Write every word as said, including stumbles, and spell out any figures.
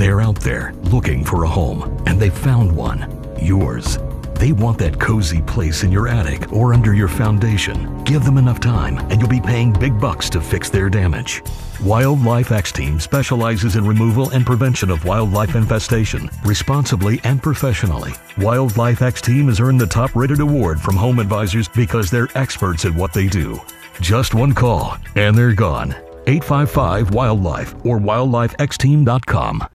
They're out there looking for a home, and they found one. Yours. They want that cozy place in your attic or under your foundation. Give them enough time, and you'll be paying big bucks to fix their damage. Wildlife X-Team specializes in removal and prevention of wildlife infestation, responsibly and professionally. Wildlife X-Team has earned the top-rated award from Home Advisors because they're experts at what they do. Just one call, and they're gone. eight five five, wildlife or wildlife x team dot com.